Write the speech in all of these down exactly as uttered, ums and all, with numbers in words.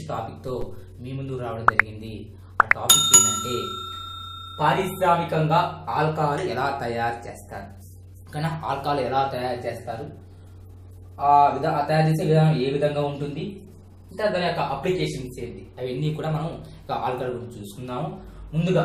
టాపిక్తో మీ ముందుకు రావడం జరిగింది. ఆ టాపిక్ ఏంటంటే పారిశ్రామికంగా ఆల్కహాల్ ఎలా తయారు చేస్తారు, కానీ ఆల్కహాల్ ఎలా తయారు చేస్తారు, ఆ విధ తయారు చేసే విధానం ఏ విధంగా ఉంటుంది, ఇంకా దాని యొక్క అప్లికేషన్స్ ఏంటి, అవన్నీ కూడా మనం ఆల్కహాల్ గురించి చూసుకుందాము. ముందుగా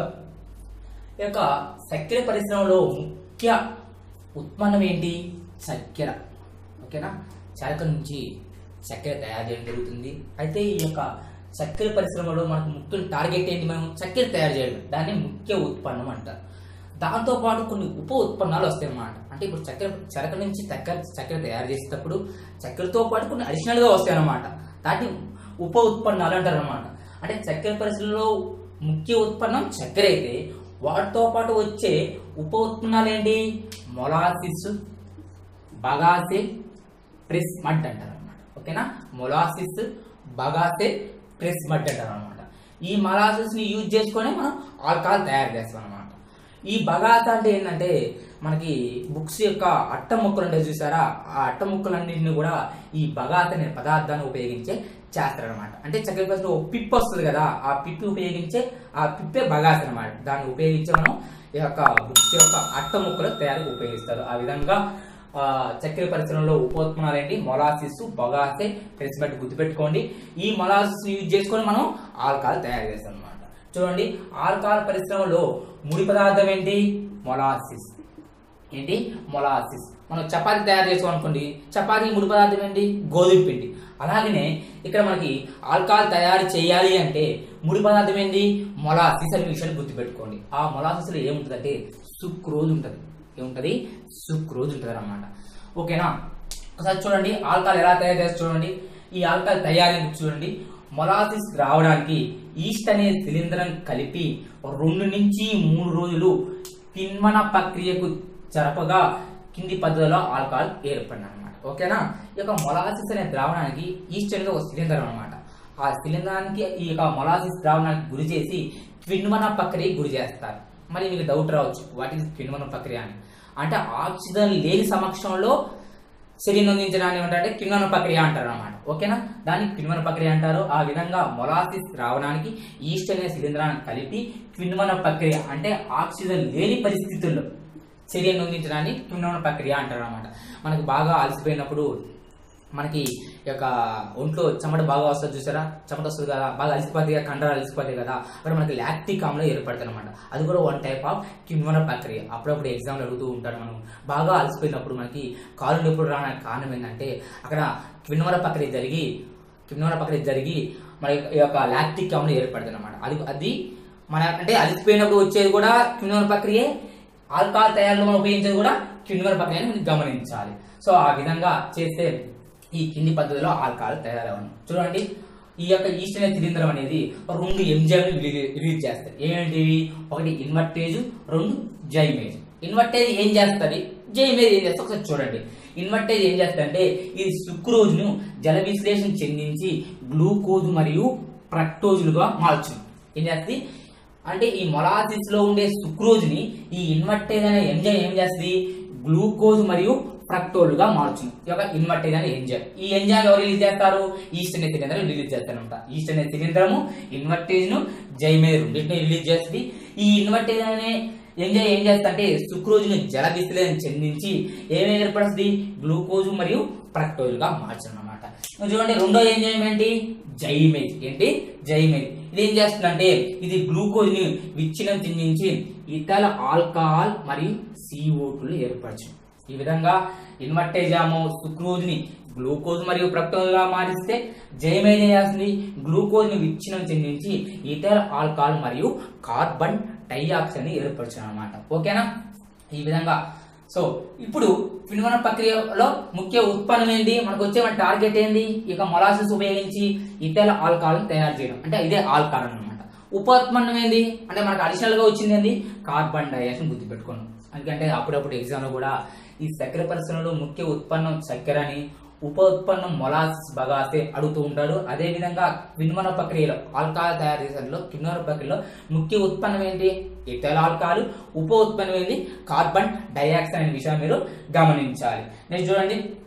ఈ యొక్క చక్కెర పరిశ్రమలో ముఖ్య ఉత్పన్నం ఏంటి? చక్కెర. ఓకేనా, చక్కెర నుంచి చక్కెర తయారు చేయడం జరుగుతుంది. అయితే ఈ యొక్క చక్కెర పరిశ్రమలో మనకు ముఖ్య టార్గెట్ ఏంటి? మనం చక్కెర తయారు చేయడం, దాన్ని ముఖ్య ఉత్పన్నం అంటారు. దాంతోపాటు కొన్ని ఉప ఉత్పన్నాలు వస్తాయి అన్నమాట. అంటే ఇప్పుడు చక్కెర చక్కెర నుంచి చక్కెర చక్కెర తయారు చేసేటప్పుడు చక్కెరతో పాటు కొన్ని అడిషనల్గా వస్తాయి అన్నమాట. దాన్ని ఉప ఉత్పన్నాలు అంటారు అన్నమాట. అంటే చక్కెర పరిశ్రమలో ముఖ్య ఉత్పన్నం చక్కెర అయితే వాటితో పాటు వచ్చే ఉప ఉత్పన్నాలు ఏంటి? మొలాసిస్, బగాసే, ప్రెస్ మడ్ అంటారు అనమాట. ఓకేనా, మొలాసిస్, బగాసే, ప్రెస్ మడ్ అంటారు అనమాట. ఈ మొలాసిస్ ని యూజ్ చేసుకొని మనం ఆల్కహాల్ తయారు చేస్తాం అనమాట. ఈ బగాస అంటే ఏంటంటే మనకి బుక్స్ యొక్క అట్ట ముక్కలు ఉంటాయి చూసారా, ఆ అట్ట ముక్కలన్నింటినీ కూడా ఈ బగాస అనే పదార్థాన్ని ఉపయోగించే చేస్తారనమాట. అంటే చక్కెర పరిశ్రమలో పిప్ వస్తుంది కదా, ఆ పిప్పి ఉపయోగించే ఆ పిప్పే బగాస అనమాట. దాన్ని ఉపయోగించి మనం ఈ యొక్క బుక్స్ యొక్క అట్ట ముక్కలు తయారీకి ఉపయోగిస్తారు. ఆ విధంగా ఆ చక్కెర పరిశ్రమలో ఉపోత్పన్నాలు ఏంటి? మొలాసిస్, బగాసే, ప్రెస్ మడ్ గుర్తుపెట్టుకోండి. ఈ మొలాసిస్ యూజ్ చేసుకొని మనం ఆల్కహాల్ తయారు చేస్తాం అనమాట. చూడండి, ఆల్కహాల్ పరిశ్రమలో ముడి పదార్థం ఏంటి? మొలాసిస్. ఏంటి? మొలాసిస్. మనం చపాతీ తయారు చేసాం అనుకోండి, చపాతీ ముడి పదార్థం ఏంటి? గోధుమ పిండి. అలాగనే ఇక్కడ మనకి ఆల్కహాల్ తయారు చేయాలి అంటే ముడి పదార్థం ఏంటి? మొలాసిస్ అనే విషయాన్ని గుర్తుపెట్టుకోండి. ఆ మొలాసిస్లో ఏముంటుంది అంటే సుక్రోజ్ ఉంటుంది. ఏముంటుంది? సుక్రోజ్ ఉంటుంది అన్నమాట. ఓకేనా, ఒకసారి చూడండి ఆల్కహాల్ ఎలా తయారు చేస్తారు చూడండి. ఈ ఆల్కహాల్ తయారీ చూడండి. మొలాసిస్ రావడానికి ఈస్ట్ అనే శిలీంధ్రం కలిపి రెండు నుంచి మూడు రోజులు కిణ్వన ప్రక్రియకు జరపగా కింది పద్ధతిలో ఆల్కహాల్ ఏర్పడిన అనమాట. ఓకేనా, ఈ యొక్క మొలాసిస్ అనే ద్రావణానికి ఈస్ట్ అనేది ఒక శిలీంధ్రం అనమాట. ఆ శిలీంధ్రానికి ఈ యొక్క మొలాసిస్ ద్రావణానికి గురి చేసి కిణ్వన ప్రక్రియ గురి చేస్తారు. మరి మీకు డౌట్ రావచ్చు, వాట్ ఈస్ కిణ్వన ప్రక్రియ అని. అంటే ఆక్సిజన్ లేని సమక్షంలో శరీరం అందించడాన్ని ఏంటంటే కిణ్వన ప్రక్రియ అంటారు అనమాట. ఓకేనా, దాన్ని కిణ్వన ప్రక్రియ అంటారు. ఆ విధంగా మొలాసిస్ ద్రావణానికి ఈస్ట్ అనే శిలీంధ్రాన్ని కలిపి కిణ్వన ప్రక్రియ అంటే ఆక్సిజన్ లేని పరిస్థితుల్లో శరీరం అందించడాన్ని కిణ్వన ప్రక్రియ అంటారు అనమాట. మనకి బాగా అలసిపోయినప్పుడు మనకి యొక్క ఒంట్లో చెమట బాగా వస్తుంది చూసారా, చెమట వస్తుంది కదా, బాగా అలసిపోతాయి కదా, కండరాలు అలసిపోతాయి కదా, అక్కడ మనకి లాక్టిక్ ఆమ్లం ఏర్పడుతుంది అనమాట. అది కూడా వన్ టైప్ ఆఫ్ కిణ్వన ప్రక్రియ. అప్పుడప్పుడు ఎగ్జామ్లు అడుగుతూ ఉంటారు, మనం బాగా అలసిపోయినప్పుడు మనకి కాలు నొప్పులు రావడానికి కారణం ఏంటంటే అక్కడ కిణ్వన ప్రక్రియ జరిగి కిణ్వన ప్రక్రియ జరిగి మన యొక్క లాక్టిక్ ఆమ్లం ఏర్పడుతుంది అనమాట. అది అది మన అంటే అలసిపోయినప్పుడు వచ్చేది కూడా కిణ్వన ప్రక్రియే, ఆల్కహాల్ తయారీలో మనం ఉపయోగించేది కూడా కిణ్వన ప్రక్రియని మనం గమనించాలి. సో ఆ విధంగా చేస్తే ఈ కింది పద్ధతిలో ఆల్కహాల్ తయారవను. చూడండి, ఈ యొక్క ఈస్ట్ అనే శిలీంధ్రం అనేది రెండు ఎంజైమ్లు రిలీజ్ చేస్తాయి. ఏంటివి? ఒకటి ఇన్వర్టేజ్, రెండు జైమేజ్. ఇన్వర్టేజ్ ఏం చేస్తుంది, జైమేజ్ ఏం చేస్తుంది ఒకసారి చూడండి. ఇన్వర్టేజ్ ఏం చేస్తుందంటే ఇది సుక్రోజ్ను జల విశ్లేషణ చెందించి గ్లూకోజ్ మరియు ఫ్రక్టోజులుగా మార్చుతుంది. ఏం చేస్తుంది అంటే ఈ మొలాసిస్ లో ఉండే సుక్రోజ్ ని ఈ ఇన్వర్టేజ్ అనే ఎంజైమ్ ఏం చేస్తుంది? గ్లూకోజ్ మరియు ఫ్రక్టోలుగా మార్చుంది. ఈ యొక్క ఇన్వర్టేజ్ అనే ఎంజైమ్. ఈ ఎంజైమ్ ఎవరు రిలీజ్ చేస్తారు? ఈస్ట్ అనే శిలీంధ్రం రిలీజ్ చేస్తారనమాట. ఈస్ట్ అనే శిలీంధ్రము ఇన్వర్టేజ్ ను జైమేజ్ రెండింటిని రిలీజ్ చేస్తుంది. ఈ ఇన్వర్టేజ్ అనే ఎంజైమ్ ఏం చేస్తుందంటే సుక్రోజ్ ను జల విశ్లేషణ చెందించి ఏమేమి ఏర్పడుతుంది? గ్లూకోజ్ మరియు ఫ్రక్టోలుగా మార్చడం అనమాట. చూడండి, రెండో ఎంజైమ్ ఏంటి? జైమేజ్. ఏంటి? జైమేజ్. ఇది ఏం చేస్తుందంటే ఇది గ్లూకోజ్ ని విచ్ఛిన్నం చెందించి ఇతర ఆల్కహాల్ మరియు సిఓ టూ ఏర్పరచు. ఈ విధంగా ఇన్వర్టేజ్ ఏమో సుక్రోజ్ ని గ్లూకోజ్ మరియు ఫ్రక్టోజ్ గా మారిస్తే జైమేజ్ ఏం చేస్తుంది? గ్లూకోజ్ ని విచ్ఛిన్నం చెందించి ఇతర ఆల్కహాల్ మరియు కార్బన్ డైఆక్సైడ్ ని ఏర్పరచడం అనమాట. ఓకేనా, ఈ విధంగా. సో ఇప్పుడు కిణ్వన ప్రక్రియలో ముఖ్య ఉత్పన్నం ఏంటి? మనకు వచ్చే మన టార్గెట్ ఏంటి? ఇక మొలాసిస్ ఉపయోగించి ఇతర ఆల్కహాల్ తయారు చేయడం, అంటే ఇదే ఆల్కహాల్ అనమాట. ఉపోత్పన్నం ఏంటి అంటే మనకు అడిషనల్ గా వచ్చింది ఏంటి? కార్బన్ డైఆక్సైడ్ గుర్తుపెట్టుకోండి. ఎందుకంటే అప్పుడప్పుడు ఎగ్జామ్ లో కూడా ఈ చక్కెర పరిశ్రమలో ముఖ్య ఉత్పన్నం చక్కెర అని, ఉప ఉత్పన్నం మొలాసిస్, బగాసే అడుగుతూ ఉంటాడు. అదే విధంగా కిణ్వన ప్రక్రియలో ఆల్కహాల్ తయారు చేసేలో కిణ్వన ప్రక్రియలో ముఖ్య ఉత్పన్నం ఏంటి? Ethyl alcohol. ఉప ఉత్పన్నం ఏంటి? కార్బన్ డైఆక్సైడ్ అనే విషయం మీరు గమనించాలి. నెక్స్ట్ చూడండి,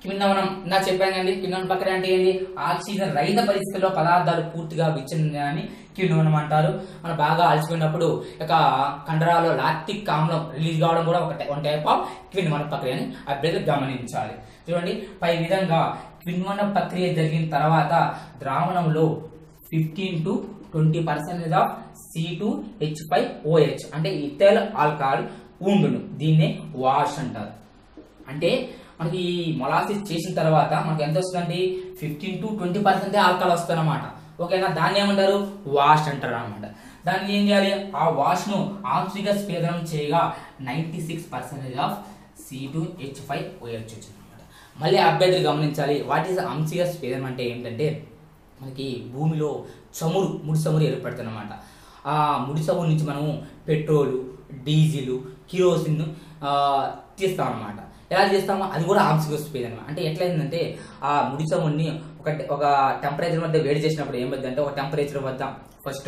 కిణ్వనం నా చెప్పాను అండి. కిణ్వనం ప్రక్రియ అంటే ఏంటి? ఆక్సిజన్ రహిత పరిస్థితుల్లో పదార్థాలు పూర్తిగా విచ్ఛిన్నాన్ని కిణ్వనం అంటారు. మనం బాగా అలసిపోయినప్పుడు ఇక కండరాల్లో లాక్టిక్ ఆమ్లం రిలీజ్ కావడం కూడా ఒక వన్ టైప్ ఆఫ్ కిణ్వన ప్రక్రియ అని అభ్యర్థులు గమనించాలి. చూడండి, పై విధంగా కిణ్వన ప్రక్రియ జరిగిన తర్వాత ద్రావణంలో fifteen to twenty percentage of C two H five O H అంటే ఇథైల్ ఆల్కహాల్ ఉండును. దీన్నే వాష్ అంటారు. అంటే మనకి ఈ మొలాసిస్ చేసిన తర్వాత మనకి ఎంత వస్తుందండి? Fifteen to twenty percent alcohol వస్తుంది అనమాట. ఓకేనా? దాన్ని ఏమంటారు? వాష్ అంటారు అనమాట. దాన్ని ఏం చేయాలి? ఆ వాష్ ను ఆంశిక స్వేదనం చేయగా ninety six percentage of C two H five O H వచ్చింది అనమాట. మళ్ళీ అభ్యర్థులు గమనించాలి, వాట్ ఈస్ ఆంశిక స్వేదనం అంటే ఏంటంటే మనకి భూమిలో చమురు ముడి చమురు ఏర్పడుతుంది అనమాట. ఆ ముడి చమురు నుంచి మనము పెట్రోలు, డీజిల్, కిరోసిన్ తీస్తాం అనమాట. ఎలా చేస్తామో అది కూడా ఆంశిక స్వేదనం. అంటే ఎట్లయిందంటే ఆ ముడి చమురుని ఒక ఒక టెంపరేచర్ వద్ద వేడి చేసినప్పుడు ఏమైంది అంటే ఒక టెంపరేచర్ వద్ద ఫస్ట్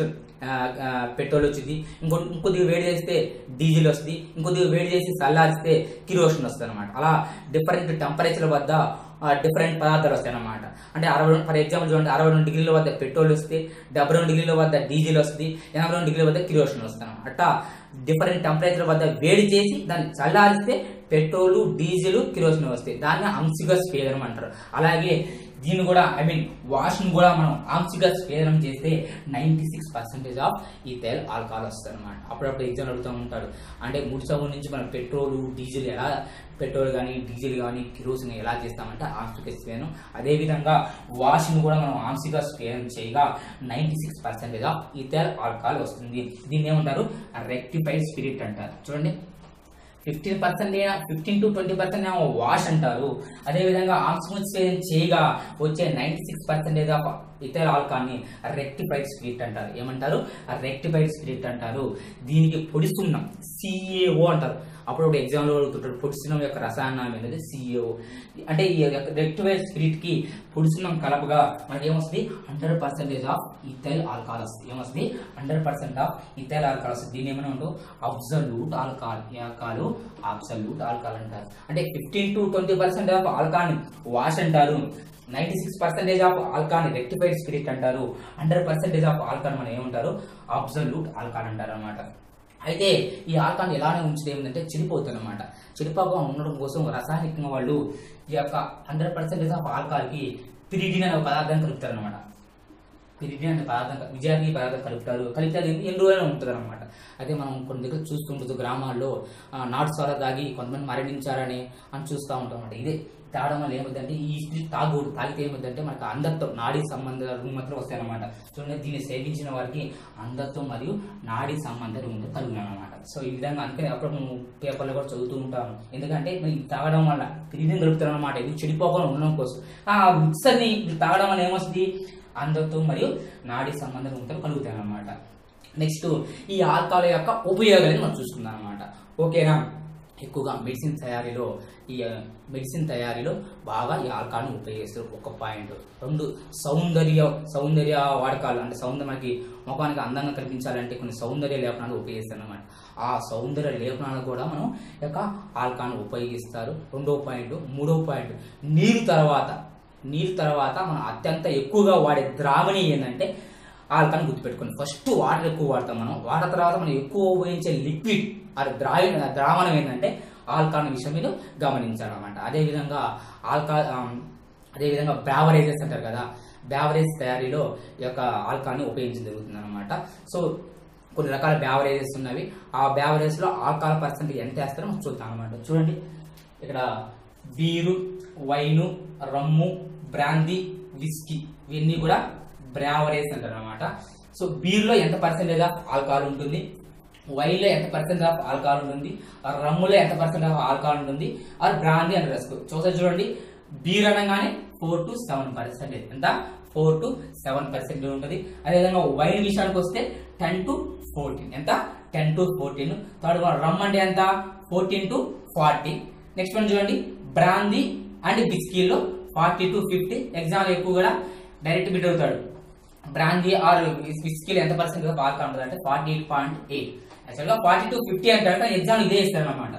పెట్రోల్ వచ్చింది, ఇంకో ఇంకొద్దిగా వేడి చేస్తే డీజిల్ వస్తుంది, ఇంకొద్దిగా వేడి చేసి చల్లారిస్తే కిరోసిన్ వస్తుంది అనమాట. అలా డిఫరెంట్ టెంపరేచర్ వద్ద డిఫరెంట్ పదార్థాలు వస్తాయి అన్నమాట. అంటే అరవై ఫర్ ఎగ్జాంపుల్ చూడండి, అరవై రెండు డిగ్రీల వద్ద పెట్రోల్ వస్తుంది, డెబ్బై రెండు డిగ్రీల వద్ద డీజిల్ వస్తుంది, ఎనభై రెండు డిగ్రీల వద్ద కిరోసిన్ వస్తుంది అనమాట. అట్టా డిఫరెంట్ టెంపరేచర్ వద్ద వేడి చేసి దాన్ని చల్లారిస్తే పెట్రోలు, డీజిల్, కిరోసిన్ వస్తాయి. దాన్ని ఆంశిక స్వేదనం అంటారు. అలాగే దీన్ని కూడా ఐ మీన్ వాష్ ను కూడా మనం ఆంశిక స్వేదనం చేస్తే ninety six percentage of ethyl alcohol వస్తుంది అనమాట. అప్పుడప్పుడు ఎగ్జామ్ అడుగుతూ ఉంటాడు, అంటే ముడి చమురు నుంచి మనం పెట్రోలు, డీజిల్ ఎలా పెట్రోల్ కానీ డీజిల్ కానీ కిరోసిన్ ఎలా చేస్తామంటే ఆంశిక స్వేదనం. అదేవిధంగా వాష్ ను కూడా మనం ఆంశిక స్వేదనం చేయగా ninety six percentage of ethyl alcohol వస్తుంది. దీన్ని ఏమంటారు? రెక్టిఫైడ్ స్పిరిట్ అంటారు. చూడండి, fifteen percent fifteen to twenty percent ఏమో వాష్ అంటారు. అదేవిధంగా ఆంశిక స్వేదనం చేయగా వచ్చే ninety six percentage of ethyl alcohol ని రెక్టిఫైడ్ స్పిరిట్ అంటారు. ఏమంటారు? రెక్టిఫైడ్ స్పిరిట్ అంటారు. దీనికి పొడి సున్నం సిఏఓ అంటారు. అప్పుడు ఒక ఎగ్జామ్ లో అడుగుతుంటారు పొడి సున్నం యొక్క రసాయనం అనేది సిఏఓ. అంటే ఈ రెక్టిఫైడ్ స్పిరిట్ కి పొడి సున్నం కలపగా మనకి ఏమొస్తుంది? Hundred percentage of ethyl alcohol వస్తుంది. ఏమొస్తుంది? Hundred percent of ethyl alcohol వస్తుంది. దీన్ని ఏమైనా ఉంటావు అబ్సల్యూట్ ఆల్కహాల్. ఏ ఆల్కహాల్? అబ్సల్యూట్ ఆల్కహాల్ అంటారు. అంటే fifteen to twenty percent of alcohol ని వాష్ అంటారు, ninety six percentage of alcohol ని రెక్టిఫైడ్ స్పిరిట్ అంటారు, హండ్రెడ్ పర్సెంటేజ్ ఆఫ్ ఆల్కహాల్ మనం ఏమంటారు? అబ్సల్యూట్ ఆల్కహాల్ అంటారు అనమాట. అయితే ఈ ఆల్కహాల్ ఎలానే ఉంచితే ఏమిటంటే చెడిపోతుంది అనమాట. చెడిపోగా ఉండడం కోసం రసాయనికంగా వాళ్ళు ఈ యొక్క హండ్రెడ్ పర్సెంటేజ్ ఆఫ్ ఆల్కహాల్ కి పిరిడిన్ అనే పదార్థాన్ని కలుపుతారు అనమాట. పిరిడిన్ అనే పదార్థం విజయాన్ని పదార్థం కలుపుతారు. కలిపితే అది ఎన్ని రోజులు ఉంటుంది అనమాట. అయితే మనం కొన్ని దగ్గర చూస్తుంటుంది గ్రామాల్లో నాటు సోడా తాగి కొంతమంది మరణించారని అని చూస్తూ ఉంటాం అనమాట. ఇదే తాగడం వల్ల ఏమవుతుందంటే ఈ స్పిరిట్ తాగకూడదు. తాగితే ఏమవుతుందంటే మనకు అంధత్వం, నాడీ సంబంధాలు మాత్రం వస్తాయన్నమాట. చూడండి, దీన్ని సేవించిన వారికి అంధత్వం మరియు నాడీ సంబంధాలు ఉంటే కలుగుతాయి అనమాట. సో ఈ విధంగా అందుకని అప్పుడు మనం పేపర్లో కూడా చదువుతూ ఉంటాము. ఎందుకంటే మరి తాగడం వల్ల పిరిడిన్ కలుపుతారు అనమాట. ఇది చెడిపోకుండా ఉండడం కోసం. ఆ మిక్సర్ని తాగడం వల్ల ఏమొస్తుంది? అంధత్వం మరియు నాడీ సంబంధాలు ఉంటే కలుగుతాయి అనమాట. నెక్స్ట్ ఈ ఆల్కహాల్ యొక్క ఉపయోగాలను మనం చూసుకుందాం అనమాట. ఓకేనా? ఎక్కువగా మెడిసిన్ తయారీలో ఈ మెడిసిన్ తయారీలో బాగా ఈ ఆల్కహాల్ని ఉపయోగిస్తారు. ఒక పాయింట్. రెండు, సౌందర్య సౌందర్య వాడకాలు. అంటే సౌందర్య మనకి ముఖానికి అందంగా కనిపించాలంటే కొన్ని సౌందర్య లేపనాలు ఉపయోగిస్తారు అన్నమాట. ఆ సౌందర్య లేపనాలు కూడా మనం యొక్క ఆల్కహాల్ని ఉపయోగిస్తారు. రెండో పాయింట్. మూడో పాయింట్, నీరు తర్వాత నీరు తర్వాత మనం అత్యంత ఎక్కువగా వాడే ద్రావణి ఏంటంటే ఆల్కహాల్ని గుర్తుపెట్టుకోండి. ఫస్ట్ వాటర్ ఎక్కువ వాడతాం మనం. వాటర్ తర్వాత మనం ఎక్కువ ఉపయోగించే లిక్విడ్ అది ద్రావ ద్రావణం ఏంటంటే ఆల్కహాల్ విషయం మీద గమనించాలన్నమాట. అదేవిధంగా ఆల్కహాల్ అదేవిధంగా బ్యావరేజెస్ అంటారు కదా, బ్యావరేజ్ తయారీలో ఈ యొక్క ఆల్కహాల్ని ఉపయోగించడం జరుగుతుంది అనమాట. సో కొన్ని రకాల బ్యావరేజెస్ ఉన్నవి. ఆ బ్యావరేజ్ లో ఆల్కహాల్ పర్సెంట్ ఎంత వేస్తారో మనం చూద్దాం అనమాట. చూడండి, ఇక్కడ beer, wine, rum, brandy, whisky ఇవన్నీ కూడా బ్రావరేజ్ అంటారు అనమాట. సో బీర్లో ఎంత పర్సెంటేజ్ ఆఫ్ ఆల్కహాల్ ఉంటుంది, వైన్లో ఎంత పర్సెంట్ ఆఫ్ ఆల్కహాల్ ఉంటుంది, రమ్ములో ఎంత పర్సెంట్ ఆఫ్ ఆల్కహాల్ ఉంటుంది, ఆర్ బ్రాందీ అని రాసుకో. చూసారు చూడండి, బీర్ అనగానే ఫోర్ టు సెవెన్ పర్సెంటేజ్ ఎంత ఫోర్ టు సెవెన్ పర్సెంట్ ఉంటుంది. అదేవిధంగా వైన్ విషయానికి వస్తే టెన్ టు ఫోర్టీన్ ఎంత ten to fourteen. Third one rum అంటే ఎంత fourteen to forty. Next one చూడండి, బ్రాందీ అండ్ విస్కీలో ఫార్టీ టు ఫిఫ్టీ. ఎగ్జామ్ ఎక్కువ కూడా డైరెక్ట్ బిట్ అవుతాడు. బ్రాందీ ఆర్ విస్కీలో ఎంత పర్సెంట్ ఆల్కహాల్ ఉంటుంది అంటే ఫార్టీ ఎయిట్ పాయింట్ ఎయిట్. యాక్చువల్గా ఫార్టీ టు ఫిఫ్టీ అంటే ఎగ్జామ్ ఇదే ఇస్తారు అనమాట.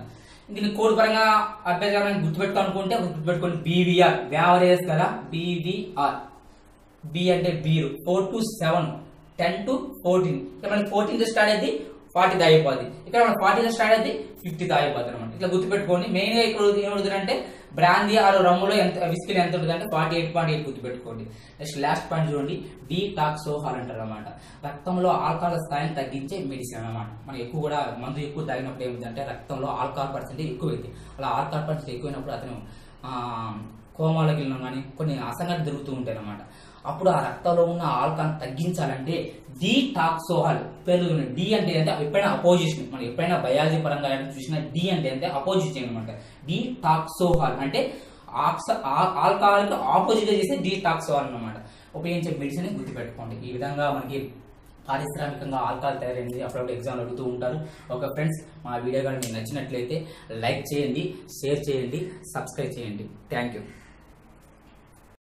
దీన్ని కోడ్ పరంగా అభ్యాస చేయాలని గుర్తుపెట్టుకోనుకుంటే గుర్తుపెట్టుకోండి బీవీఆర్ వ్యావరేజ్ కదా బీవీఆర్ బి అంటే beer four to seven ten to fourteen ఇక్కడ మనకి ఫోర్టీన్ స్టార్ట్ అయింది ఫార్టీ దాయిపోద్ది ఇక్కడ మన ఫార్టీన్ స్టార్ట్ అయింది ఫిఫ్టీ దాయిపోద్ది అనమాట ఇట్లా గుర్తుపెట్టుకోండి మెయిన్ గా ఇక్కడ ఏమవుతుంది అంటే బ్రాందీ ఆరు రమ్ములో ఎంత విస్కీలో ఎంత ఉంటుంది అంటే ఫార్టీ ఎయిట్ పాయింట్ ఎయిట్ గుర్తుపెట్టుకోండి నెక్స్ట్ లాస్ట్ పాయింట్ చూడండి డీటాక్సోహాల్ అంటారు అనమాట రక్తంలో ఆల్కహాల్ స్థాయిని తగ్గించే మెడిసిన్ అనమాట మనం ఎక్కువ కూడా మందు ఎక్కువ తాగినప్పుడు ఏమిటంటే రక్తంలో ఆల్కహాల్ పర్సెంటేజ్ ఎక్కువ అవుతుంది అలా ఆల్కహాల్ పర్సెంటేజ్ ఎక్కువైనప్పుడు అతను కోమాలోకి వెళ్ళడం కానీ కొన్ని అసంఘటన జరుగుతూ ఉంటాయి అనమాట అప్పుడు ఆ రక్తంలో ఉన్న ఆల్కహాల్ తగ్గించాలంటే డీటాక్సోహాల్ పేరు డి అంటే అంటే ఎప్పుడైనా అపోజిషన్ మనం ఎప్పుడైనా బయాలజీ పరంగా చూసినా డి అంటే అంటే అపోజిషన్ అనమాట డీటాక్సోహాల్ అంటే ఆల్కహాల్ కి ఆపోజిట్ గా చేసే డీటాక్సోహాల్ అనమాట ఉపయోగించే మెడిసిన్ గుర్తుపెట్టుకోండి ఈ విధంగా మనకి పారిశ్రామికంగా ఆల్కహాల్ తయారైంది అప్పుడప్పుడు ఎగ్జామ్ అడుగుతూ ఉంటారు ఓకే ఫ్రెండ్స్ మా వీడియో కానీ మీకు నచ్చినట్లయితే లైక్ చేయండి షేర్ చేయండి సబ్స్క్రైబ్ చేయండి థ్యాంక్ యూ